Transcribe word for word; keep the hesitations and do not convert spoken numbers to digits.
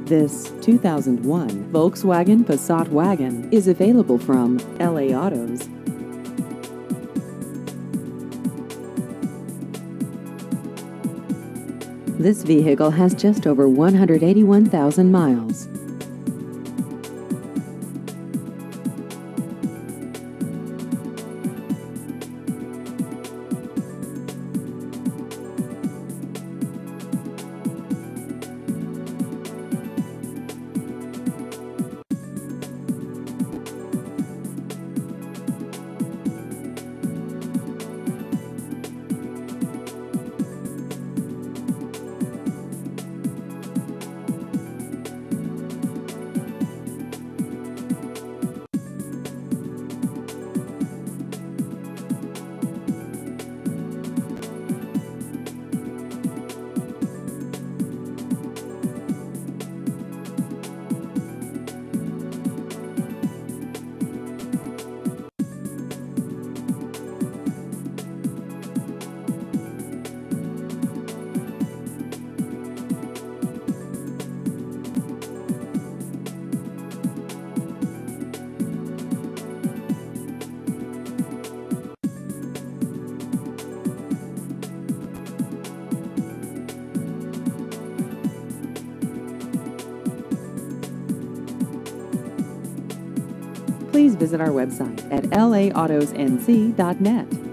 This two thousand one Volkswagen Passat Wagon is available from L A Autos. This vehicle has just over one hundred eighty-one thousand miles. Please visit our website at L A autos N C dot net.